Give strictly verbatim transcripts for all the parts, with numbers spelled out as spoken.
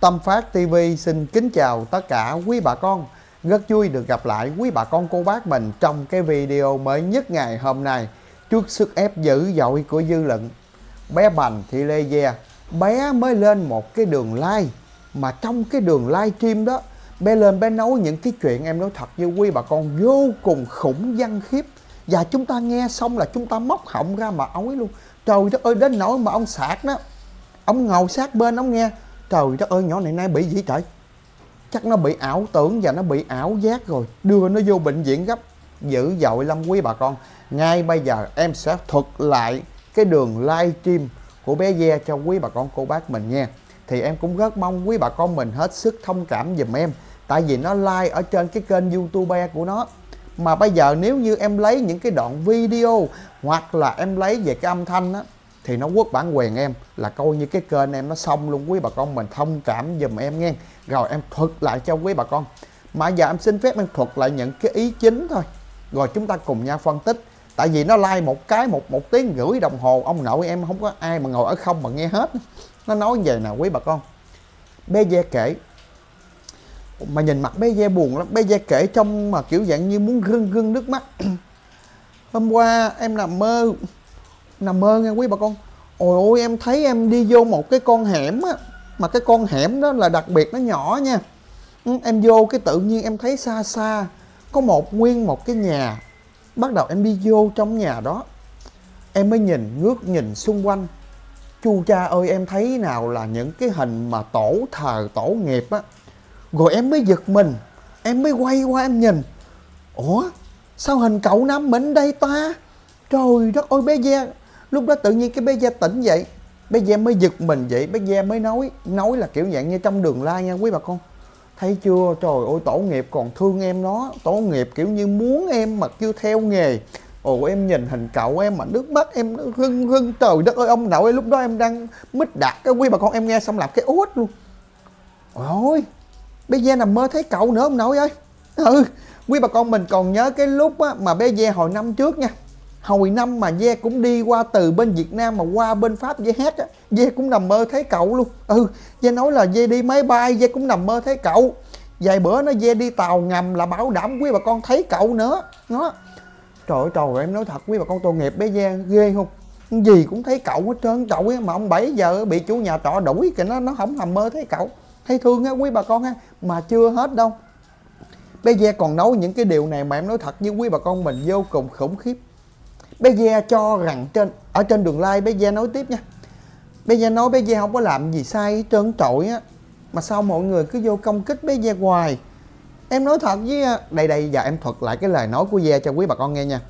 Tâm Phát ti vi xin kính chào tất cả quý bà con. Rất vui được gặp lại quý bà con cô bác mình trong cái video mới nhất ngày hôm nay. Trước sức ép dữ dội của dư luận, bé Bành Thị Lê Ve, bé mới lên một cái đường live, mà trong cái đường live stream đó, bé lên bé nói những cái chuyện em nói thật với quý bà con vô cùng khủng văn khiếp. Và chúng ta nghe xong là chúng ta móc họng ra mà ói luôn. Trời đất ơi, đến nỗi mà ông Sạc đó, ông ngồi sát bên ông nghe, trời đất ơi, nhỏ này nay bị gì trời, chắc nó bị ảo tưởng và nó bị ảo giác rồi, đưa nó vô bệnh viện gấp. Dữ dội lắm quý bà con. Ngay bây giờ em sẽ thuật lại cái đường live stream của bé Ve cho quý bà con cô bác mình nghe. Thì em cũng rất mong quý bà con mình hết sức thông cảm giùm em, tại vì nó live ở trên cái kênh YouTube của nó. Mà bây giờ nếu như em lấy những cái đoạn video hoặc là em lấy về cái âm thanh á, thì nó quất bản quyền em, là coi như cái kênh em nó xong luôn. Quý bà con mình thông cảm giùm em nghe. Rồi em thuật lại cho quý bà con. Mà giờ em xin phép em thuật lại những cái ý chính thôi, rồi chúng ta cùng nhau phân tích. Tại vì nó like một cái một một tiếng rưỡi đồng hồ, ông nội em không có ai mà ngồi ở không mà nghe hết. Nó nói như vậy nè quý bà con. Bé Ve kể, mà nhìn mặt bé Ve buồn lắm. Bé Ve kể trong mà kiểu dạng như muốn rưng rưng nước mắt. Hôm qua em nằm mơ, nằm mơ nghe quý bà con. Ôi ôi, em thấy em đi vô một cái con hẻm á, mà cái con hẻm đó là đặc biệt nó nhỏ nha. Em vô cái tự nhiên em thấy xa xa có một nguyên một cái nhà. Bắt đầu em đi vô trong nhà đó, em mới nhìn ngước nhìn xung quanh. Chu cha ơi, em thấy nào là những cái hình mà tổ thờ tổ nghiệp á. Rồi em mới giật mình, em mới quay qua em nhìn, ủa sao hình cậu Năm mình đây ta. Trời đất ơi, bé Ve lúc đó tự nhiên cái bé Ve tỉnh dậy. Bé Ve mới giật mình vậy. Bé Ve mới nói, nói là kiểu dạng như trong đường live nha quý bà con. Thấy chưa, trời ơi, tổ nghiệp còn thương em nó. Tổ nghiệp kiểu như muốn em mà kêu theo nghề. Ồ, em nhìn hình cậu em mà nước mắt em nó rưng rưng. Trời đất ơi, ông nội lúc đó em đang mít đạt cái quý bà con, em nghe xong làm cái út luôn. Ôi, bé Ve nằm mơ thấy cậu nữa ông nội ơi. Ừ, quý bà con mình còn nhớ cái lúc á, mà bé Ve hồi năm trước nha. Hồi năm mà Ve cũng đi qua từ bên Việt Nam mà qua bên Pháp Ve hát á, Ve cũng nằm mơ thấy cậu luôn. Ừ, Ve nói là Ve đi máy bay, Ve cũng nằm mơ thấy cậu. Vài bữa nó Ve đi tàu ngầm là bảo đảm quý bà con thấy cậu nữa. Đó. Trời ơi trời ơi, em nói thật quý bà con, tội nghiệp bé Ve ghê không. Gì cũng thấy cậu hết trơn trọi á, mà ông bảy giờ bị chủ nhà trọ đuổi kìa, nó nó không nằm mơ thấy cậu. Thấy thương á quý bà con ha. Mà chưa hết đâu. Bé Ve còn nói những cái điều này mà em nói thật với quý bà con mình vô cùng khủng khiếp. Bé Ve cho rằng trên ở trên đường live, bé Ve nói tiếp nha. Bé Ve nói bé Ve không có làm gì sai hết trơn trọi á, mà sao mọi người cứ vô công kích bé Ve hoài. Em nói thật với đây đây giờ em thuật lại cái lời nói của Ve cho quý bà con nghe nha.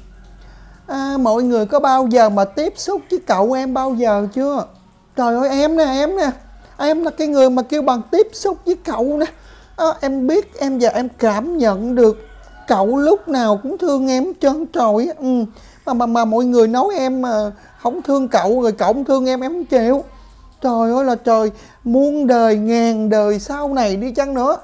À, mọi người có bao giờ mà tiếp xúc với cậu em bao giờ chưa? Trời ơi, em nè, em nè, em là cái người mà kêu bằng tiếp xúc với cậu nè. À, em biết, em và em cảm nhận được cậu lúc nào cũng thương em trơn trọi. Ừ. Mà, mà mà mọi người nói em mà không thương cậu rồi cậu không thương em, em không chịu. Trời ơi là trời, muôn đời ngàn đời sau này đi chăng nữa,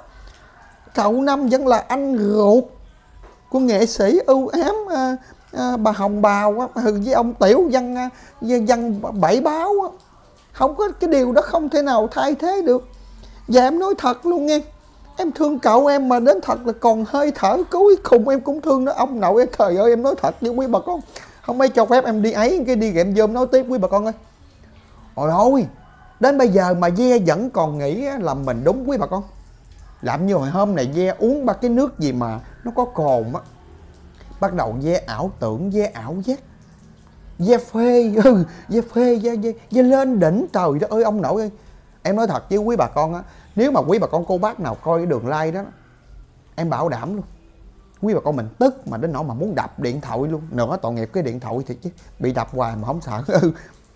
cậu Năm vẫn là anh ruột của nghệ sĩ ưu ám à, à, bà Hồng Bào á, với ông Tiểu Văn à, Văn Bảy Báo á. Không có cái điều đó không thể nào thay thế được. Và em nói thật luôn nghe, em thương cậu em mà đến thật là còn hơi thở cuối cùng em cũng thương nó. Ông nội ơi, trời ơi, em nói thật với quý bà con, không mấy cho phép em đi ấy cái đi gệm dôm nói tiếp quý bà con ơi. Ôi ôi, đến bây giờ mà Ve vẫn còn nghĩ là mình đúng quý bà con. Làm như hồi hôm này Ve uống ba cái nước gì mà nó có cồn á, bắt đầu Ve ảo tưởng, Ve ảo giác, Ve phê. Ừ, Ve phê, Ve, Ve, Ve lên đỉnh. Trời đất ơi ông nội ơi, em nói thật với quý bà con á, nếu mà quý bà con cô bác nào coi cái đường live đó, em bảo đảm luôn, quý bà con mình tức mà đến nỗi mà muốn đập điện thoại luôn. Nữa tội nghiệp cái điện thoại thiệt chứ, bị đập hoài mà không sợ. Ừ.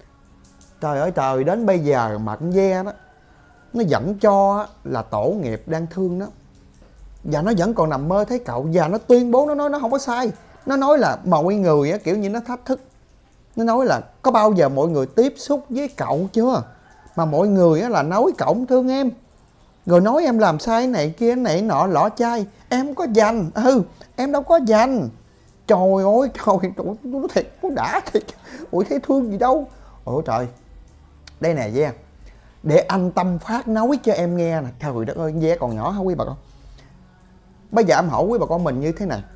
Trời ơi trời, đến bây giờ mà con Ve đó, nó vẫn cho là tổ nghiệp đang thương nó, và nó vẫn còn nằm mơ thấy cậu. Và nó tuyên bố, nó nói nó không có sai. Nó nói là mọi người á, kiểu như nó thách thức. Nó nói là có bao giờ mọi người tiếp xúc với cậu chưa, mà mọi người á, là nói cậu không thương em, rồi nói em làm sai này kia này nọ lọ chai. Em không có dành. Ừ, em đâu có dành. Trời ơi trời, nó thiệt, nó đã thiệt. Ủa thấy thương gì đâu. Ôi trời, đây nè Ve, để anh Tâm Phát nói cho em nghe nè. Trời đất ơi, ve còn nhỏ hả quý bà con? Bây giờ em hỏi quý bà con mình như thế này,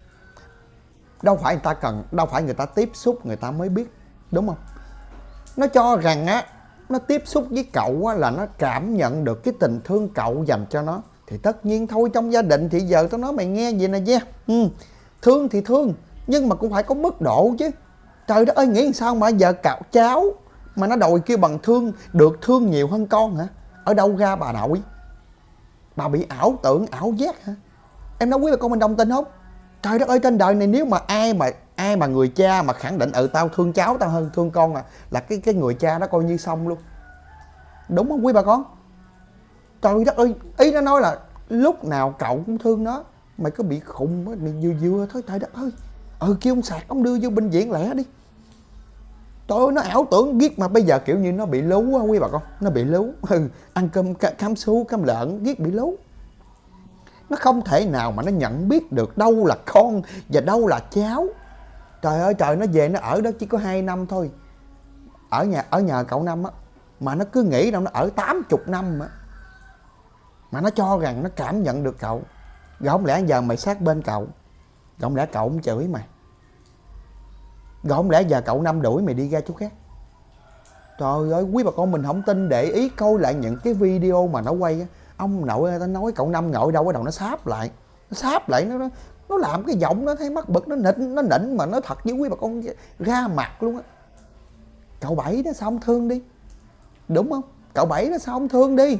đâu phải người ta cần, đâu phải người ta tiếp xúc người ta mới biết, đúng không? Nó cho rằng á, nó tiếp xúc với cậu á, là nó cảm nhận được cái tình thương cậu dành cho nó. Thì tất nhiên thôi, trong gia đình thì giờ tao nói mày nghe vậy nè nha, ừ, thương thì thương nhưng mà cũng phải có mức độ chứ. Trời đất ơi, nghĩ sao mà giờ cậu cháu mà nó đòi kêu bằng thương, được thương nhiều hơn con hả? Ở đâu ra bà nội? Bà bị ảo tưởng, ảo giác hả? Em nói quý bà con mình đồng tình không? Trời đất ơi, trên đời này nếu mà ai mà ai mà người cha mà khẳng định ừ tao thương cháu tao hơn thương con à, là cái cái người cha đó coi như xong luôn, đúng không quý bà con? Trời đất ơi, ý nó nói là lúc nào cậu cũng thương nó. Mày có bị khùng á, mày vừa vừa thôi. Trời đất ơi, ừ kêu ông sạc ông đưa vô bệnh viện lẻ đi. Trời ơi, nó ảo tưởng giết mà bây giờ kiểu như nó bị lú á quý bà con, nó bị lú, ừ, ăn cơm cám sú cám lợn giết bị lú. Nó không thể nào mà nó nhận biết được đâu là con và đâu là cháu. Trời ơi trời, nó về nó ở đó chỉ có hai năm thôi, ở nhà ở nhờ cậu Năm á, mà nó cứ nghĩ rằng nó ở tám chục năm á, mà nó cho rằng nó cảm nhận được cậu. Rồi không lẽ giờ mày sát bên cậu, rồi không lẽ cậu cũng chửi mày, rồi không lẽ giờ cậu Năm đuổi mày đi ra chỗ khác? Trời ơi quý bà con mình không tin, để ý coi lại những cái video mà nó quay á. Ông nội ta nói cậu Năm ngồi đâu ở đầu nó sáp lại, nó sáp lại nó nó làm cái giọng nó thấy mắc bực, nó nịnh nó nịnh mà nó thật với quý bà con ra mặt luôn á. Cậu Bảy đó sao không thương đi, đúng không? Cậu Bảy đó sao không thương đi?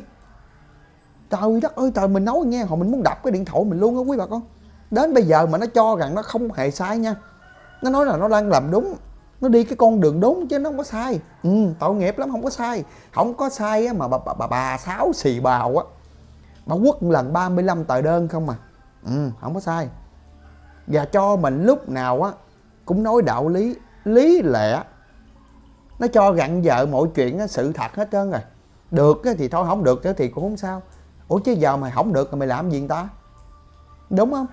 Trời đất ơi trời, mình nói nghe hồi mình muốn đập cái điện thoại mình luôn á quý bà con. Đến bây giờ mà nó cho rằng nó không hề sai nha, nó nói là nó đang làm đúng, nó đi cái con đường đúng chứ nó không có sai. Ừ, tội nghiệp lắm, không có sai. Không có sai á, mà bà, bà, bà, bà Sáu xì bào á, bà quất lần ba mươi lăm tờ đơn không à. Ừ, không có sai. Và cho mình lúc nào á cũng nói đạo lý, lý lẽ. Nó cho gặn vợ mọi chuyện á, sự thật hết trơn rồi. Được thì thôi, không được thì cũng không sao. Ủa chứ giờ mày không được rồi mày làm gì người ta, đúng không?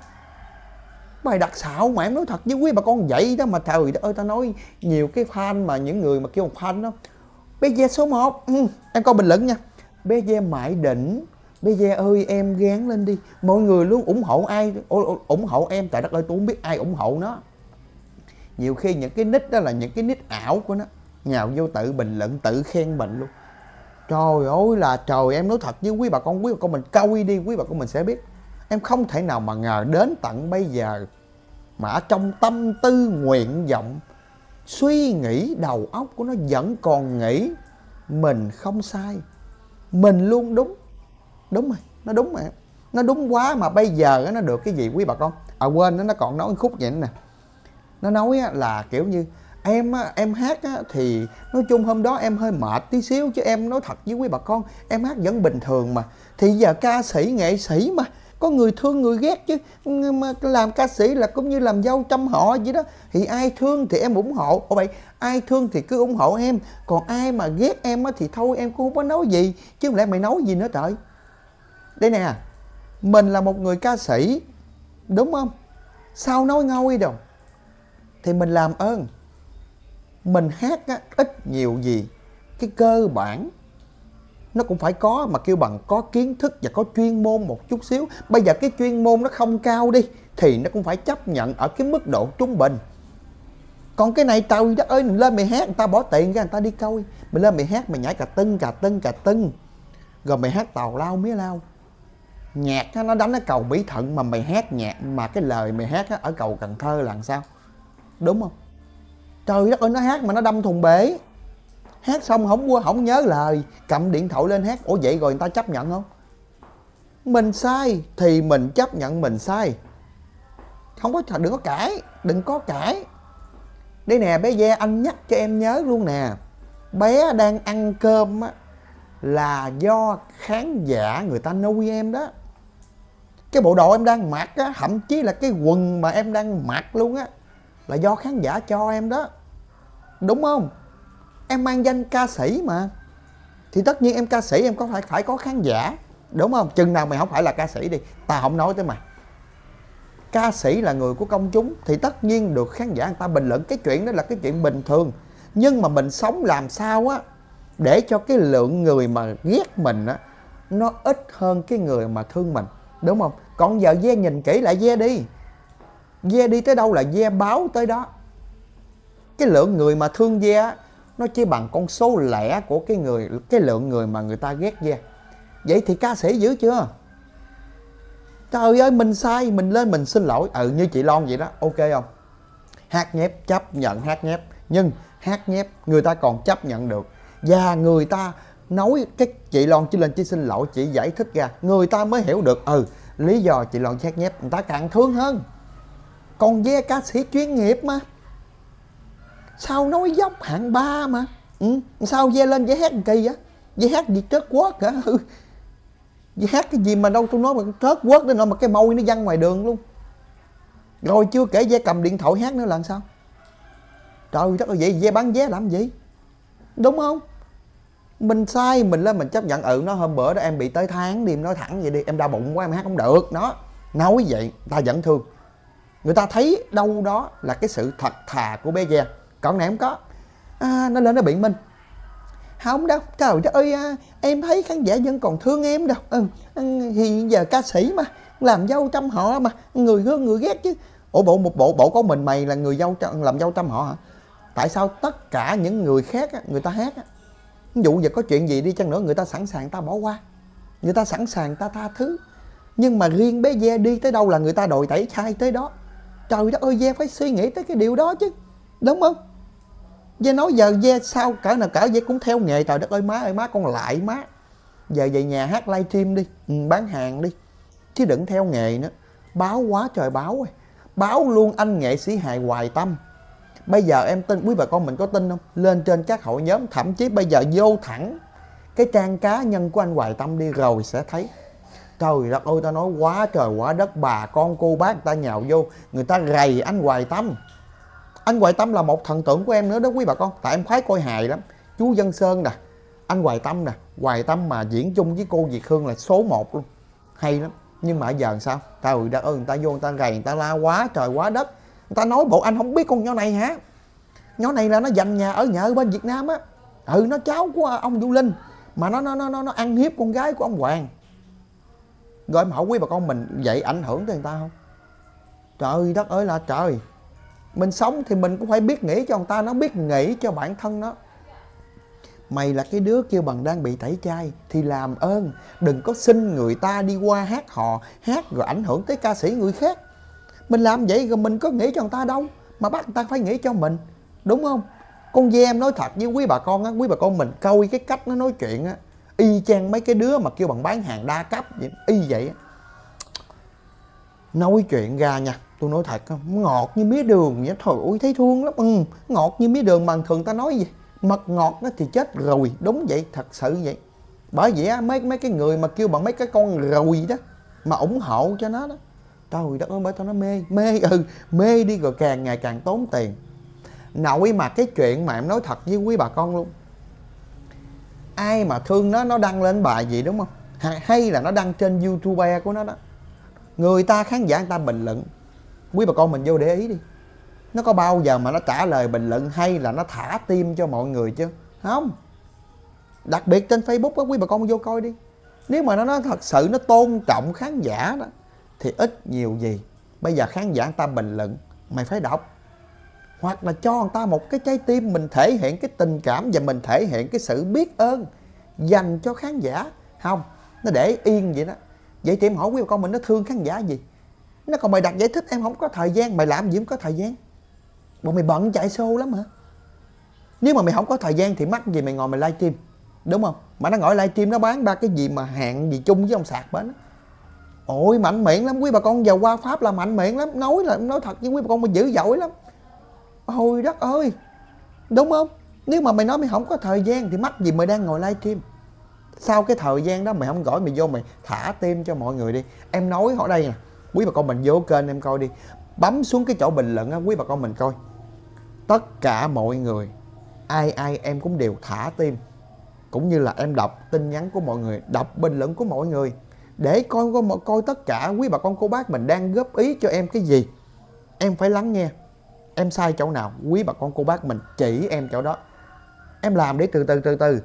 Mày đặt xạo mà em nói thật với quý bà con vậy đó. Mà trời ơi tao nói nhiều cái fan mà những người mà kêu một fan đó, bé Ve số một, ừ, em coi bình luận nha, bé Ve mãi đỉnh, bé Ve ơi em gán lên đi. Mọi người luôn ủng hộ ai ủng hộ em. Trời đất ơi tôi không biết ai ủng hộ nó. Nhiều khi những cái nick đó là những cái nick ảo của nó, nhào vô tự bình luận tự khen mình luôn. Trời ơi là trời, em nói thật với quý bà con, quý bà con mình coi đi, quý bà con mình sẽ biết. Em không thể nào mà ngờ đến tận bây giờ mà ở trong tâm tư nguyện vọng, suy nghĩ đầu óc của nó vẫn còn nghĩ mình không sai, mình luôn đúng. Đúng rồi, nó đúng mà, nó đúng quá. Mà bây giờ nó được cái gì quý bà con? À quên, nó còn nói khúc vậy nè. Nó nói là kiểu như em em hát thì nói chung hôm đó em hơi mệt tí xíu, chứ em nói thật với quý bà con em hát vẫn bình thường mà. Thì giờ ca sĩ nghệ sĩ mà có người thương người ghét chứ, mà làm ca sĩ là cũng như làm dâu trăm họ vậy đó. Thì ai thương thì em ủng hộ. Ồ vậy ai thương thì cứ ủng hộ em, còn ai mà ghét em thì thôi em cũng không có nói gì, chứ không lẽ mày nói gì nữa trời. Đây nè, mình là một người ca sĩ, đúng không? Sao nói ngôi đâu. Thì mình làm ơn, mình hát á, ít nhiều gì cái cơ bản nó cũng phải có, mà kêu bằng có kiến thức và có chuyên môn một chút xíu. Bây giờ cái chuyên môn nó không cao đi thì nó cũng phải chấp nhận ở cái mức độ trung bình. Còn cái này trời đất ơi, mình lên mày hát người ta bỏ tiền ra người ta đi coi, mình lên mày hát mày nhảy cà tưng cà tưng cà tưng, rồi mày hát tào lao mía lao. Nhạc nó đánh ở cầu Mỹ Thuận mà mày hát nhạc mà cái lời mày hát ở cầu Cần Thơ là làm sao, đúng không? Trời đất ơi, nó hát mà nó đâm thùng bể, hát xong không không nhớ lời, cầm điện thoại lên hát. Ủa vậy rồi người ta chấp nhận không? Mình sai thì mình chấp nhận mình sai, không có, đừng có cãi, đừng có cãi. Đây nè bé Ve, anh nhắc cho em nhớ luôn nè, bé đang ăn cơm á là do khán giả người ta nuôi em đó. Cái bộ đồ em đang mặc á, thậm chí là cái quần mà em đang mặc luôn á, là do khán giả cho em đó, đúng không? Em mang danh ca sĩ mà, thì tất nhiên em ca sĩ em có phải phải có khán giả, đúng không? Chừng nào mày không phải là ca sĩ đi, tao không nói tới mày. Ca sĩ là người của công chúng thì tất nhiên được khán giả người ta bình luận, cái chuyện đó là cái chuyện bình thường. Nhưng mà mình sống làm sao á để cho cái lượng người mà ghét mình á nó ít hơn cái người mà thương mình, đúng không? Còn giờ ve nhìn kỹ lại ve đi, ve đi tới đâu là ve báo tới đó. Cái lượng người mà thương ve á nó chỉ bằng con số lẻ của cái người cái lượng người mà người ta ghét ve. Vậy thì ca sĩ dữ chưa? Trời ơi, mình sai mình lên mình xin lỗi, ừ như chị Loan vậy đó, ok không? Hát nhép chấp nhận hát nhép, nhưng hát nhép người ta còn chấp nhận được, và người ta nói cái chị Loan chỉ lên chỉ xin lỗi, chỉ giải thích ra, người ta mới hiểu được ừ lý do chị Loan hát nhép, người ta càng thương hơn. Còn ve ca sĩ chuyên nghiệp mà, sao nói dốc hạng ba mà, ừ, sao ve lên ve hát kỳ á, ve hát gì trớt quất hả? Ừ. Ve hát cái gì mà đâu tôi nói mà trớt quất đến nỗi mà cái môi nó văng ngoài đường luôn. Rồi chưa kể ve cầm điện thoại hát nữa là sao? Trời đất ơi, vậy ve bán vé làm gì? Đúng không? Mình sai mình lên mình chấp nhận, ừ nó hôm bữa đó em bị tới tháng đi, em nói thẳng vậy đi, em đau bụng quá em hát không được. Nó nói vậy ta vẫn thương, người ta thấy đâu đó là cái sự thật thà của bé ve. Còn này không có, à, nó lên nó biện minh, không đâu, trời đất ơi, à, em thấy khán giả vẫn còn thương em đâu, ừ, thì giờ ca sĩ mà làm dâu trăm họ mà, người thương người ghét chứ. Ủa bộ một bộ bộ có mình mày là người dâu làm dâu trăm họ hả? Tại sao tất cả những người khác á, người ta hát á, ví dụ giờ có chuyện gì đi chăng nữa người ta sẵn sàng ta bỏ qua, người ta sẵn sàng ta tha thứ, nhưng mà riêng bé ve đi tới đâu là người ta đòi tẩy chay tới đó. Trời đất ơi, ve phải suy nghĩ tới cái điều đó chứ, đúng không? Ve nói giờ ve sao cỡ nào cỡ ve cũng theo nghề. Trời đất ơi má ơi má, con lại má, giờ về nhà hát livestream đi, ừ, bán hàng đi, chứ đừng theo nghề nữa. Báo quá trời báo ơi, báo luôn anh nghệ sĩ hài Hoài Tâm. Bây giờ em tin, quý bà con mình có tin không? Lên trên các hội nhóm, thậm chí bây giờ vô thẳng cái trang cá nhân của anh Hoài Tâm đi rồi sẽ thấy. Trời đất ơi, ta nói quá trời quá đất, bà con cô bác người ta nhào vô, người ta rầy anh Hoài Tâm. Anh Hoài Tâm là một thần tượng của em nữa đó quý bà con, tại em khoái coi hài lắm. Chú Dân Sơn nè, anh Hoài Tâm nè, Hoài Tâm mà diễn chung với cô Việt Hương là số một luôn, hay lắm. Nhưng mà giờ sao? Trời đất ơi, người ta vô người ta rầy, người ta la quá trời quá đất. Người ta nói bộ anh không biết con nhỏ này hả? Nhỏ này là nó dành nhà ở nhờ bên Việt Nam á, ừ nó cháu của ông Vũ Linh, mà nó nó nó nó ăn hiếp con gái của ông Hoàng. Rồi em hỏi quý bà con mình vậy ảnh hưởng tới người ta không? Trời đất ơi là trời. Mình sống thì mình cũng phải biết nghĩ cho người ta, nó biết nghĩ cho bản thân nó. Mày là cái đứa kêu bằng đang bị tẩy chay thì làm ơn đừng có xin người ta đi qua hát hò, hát rồi ảnh hưởng tới ca sĩ người khác. Mình làm vậy rồi mình có nghĩ cho người ta đâu, mà bắt người ta phải nghĩ cho mình, đúng không? Con ve em nói thật với quý bà con á, quý bà con mình coi cái cách nó nói chuyện á, y chang mấy cái đứa mà kêu bằng bán hàng đa cấp vậy, y vậy á. Nói chuyện ra nha, tôi nói thật không, ngọt như mía đường vậy, thôi ôi thấy thương lắm, ừ, ngọt như mía đường mà thường ta nói gì mật ngọt nó thì chết rồi, đúng vậy, thật sự vậy. Bởi vậy á, mấy mấy cái người mà kêu bằng mấy cái con rồi đó mà ủng hộ cho nó đó, trời đất ơi, bởi tao nó mê mê ừ mê đi rồi càng ngày càng tốn tiền. Nội mà cái chuyện mà em nói thật với quý bà con luôn, ai mà thương nó nó đăng lên bài gì đúng không, hay là nó đăng trên YouTube của nó đó, người ta khán giả người ta bình luận, quý bà con mình vô để ý đi, nó có bao giờ mà nó trả lời bình luận hay là nó thả tim cho mọi người chứ? Không. Đặc biệt trên Facebook á, quý bà con vô coi đi, nếu mà nó, nó thật sự nó tôn trọng khán giả đó thì ít nhiều gì bây giờ khán giả người ta bình luận mày phải đọc, hoặc là cho người ta một cái trái tim, mình thể hiện cái tình cảm và mình thể hiện cái sự biết ơn dành cho khán giả. Không, nó để yên vậy đó. Vậy thì em hỏi quý bà con mình nó thương khán giả gì? Nó còn mày đặt giải thích em không có thời gian, mày làm gì không có thời gian? Bọn mày bận chạy show lắm hả? Nếu mà mày không có thời gian thì mắc gì mày ngồi mày livestream, đúng không? Mà nó ngồi livestream nó bán ba cái gì mà hẹn gì chung với ông sạc bến. Ôi mạnh miệng lắm quý bà con, giờ qua Pháp là mạnh miệng lắm, nói là nói thật với quý bà con mình dữ dội lắm. Ôi đất ơi, đúng không? Nếu mà mày nói mày không có thời gian thì mắc gì mày đang ngồi livestream. Sau cái thời gian đó mày không gọi mày vô mày thả tim cho mọi người đi. Em nói ở đây nè, quý bà con mình vô kênh em coi đi, bấm xuống cái chỗ bình luận á, quý bà con mình coi, tất cả mọi người ai ai em cũng đều thả tim, cũng như là em đọc tin nhắn của mọi người, đọc bình luận của mọi người để coi coi, coi tất cả quý bà con cô bác mình đang góp ý cho em cái gì, em phải lắng nghe. Em sai chỗ nào quý bà con cô bác mình chỉ em chỗ đó, em làm để từ từ từ từ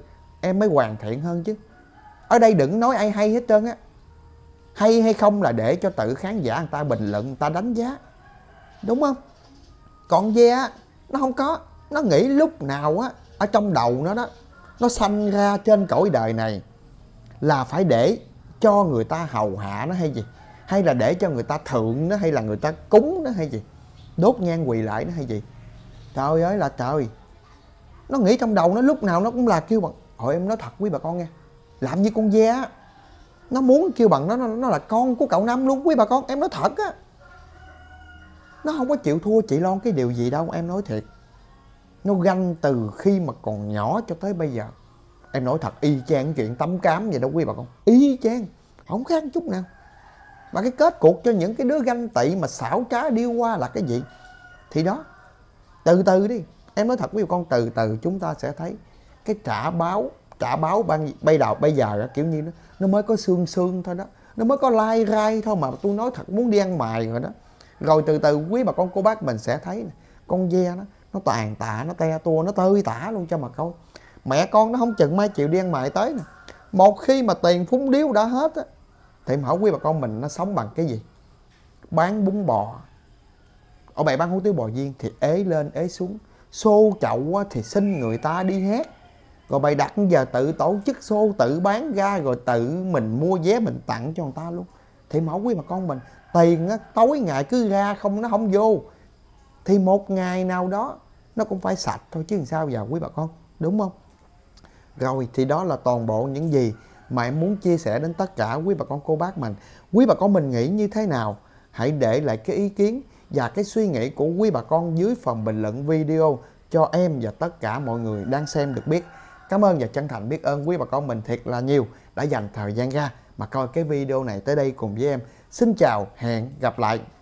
em mới hoàn thiện hơn chứ. Ở đây đừng nói ai hay hết trơn á. Hay hay không là để cho tự khán giả người ta bình luận, người ta đánh giá, đúng không? Còn ve á, nó không có. Nó nghĩ lúc nào á, ở trong đầu nó đó, nó sanh ra trên cõi đời này là phải để cho người ta hầu hạ nó hay gì? Hay là để cho người ta thượng nó, hay là người ta cúng nó hay gì? Đốt nhang quỳ lại nó hay gì? Trời ơi là trời. Nó nghĩ trong đầu nó lúc nào nó cũng là kêu bằng, hồi em nói thật quý bà con nghe, làm như con ve á, nó muốn kêu bằng nó, nó nó là con của cậu Năm luôn quý bà con. Em nói thật á, nó không có chịu thua chị Loan cái điều gì đâu, em nói thiệt. Nó ganh từ khi mà còn nhỏ cho tới bây giờ. Em nói thật, y chang chuyện tắm cám vậy đó quý bà con. Y chang, không khác chút nào. Và cái kết cuộc cho những cái đứa ganh tị mà xảo trá điêu qua là cái gì? Thì đó, từ từ đi. Em nói thật quý bà con, từ từ chúng ta sẽ thấy cái trả báo. Trả báo bây đầu bây giờ đó, kiểu như nó, nó mới có xương xương thôi đó. Nó mới có lai rai thôi mà tôi nói thật muốn đi ăn mài rồi đó. Rồi từ từ quý bà con cô bác mình sẽ thấy này, con ve nó nó tàn tạ, nó te tua, nó tơi tả luôn cho mà coi. Mẹ con nó không chừng mai chịu đi ăn mài tới nè. Một khi mà tiền phúng điếu đã hết á, thì hỏi quý bà con mình nó sống bằng cái gì? Bán bún bò. Ở bày bán hủ tiếu bò viên thì ế lên ế xuống. Xô chậu á, thì xin người ta đi hát. Rồi bày đặt giờ tự tổ chức xô, tự bán ra, rồi tự mình mua vé mình tặng cho người ta luôn. Thì hỏi quý bà con mình, tiền á, tối ngày cứ ra không, nó không vô. Thì một ngày nào đó nó cũng phải sạch thôi chứ làm sao giờ quý bà con, đúng không? Rồi thì đó là toàn bộ những gì mà em muốn chia sẻ đến tất cả quý bà con cô bác mình. Quý bà con mình nghĩ như thế nào? Hãy để lại cái ý kiến và cái suy nghĩ của quý bà con dưới phần bình luận video cho em và tất cả mọi người đang xem được biết. Cảm ơn và chân thành biết ơn quý bà con mình thiệt là nhiều đã dành thời gian ra mà coi cái video này tới đây cùng với em. Xin chào, hẹn gặp lại.